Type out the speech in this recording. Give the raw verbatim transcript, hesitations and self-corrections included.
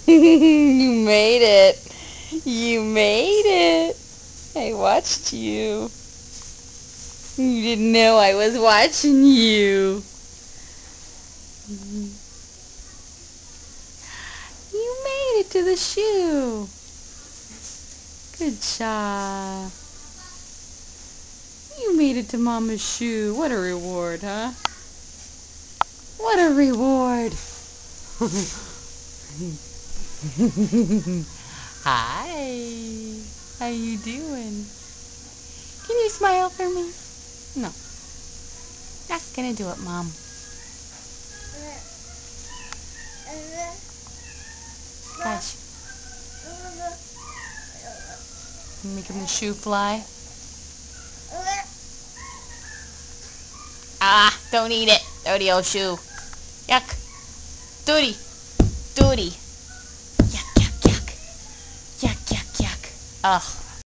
You made it. You made it. I watched you. You didn't know I was watching you. You made it to the shoe. Good job. You made it to Mama's shoe. What a reward, huh? What a reward. Hi. How you doing? Can you smile for me? No. Not gonna do it, Mom. Gosh. Making the shoe fly. Ah, don't eat it. Dirty old shoe. Yuck. Dirty. Dirty. Yuck, yuck, yuck. Yuck, yuck, yuck. Ugh.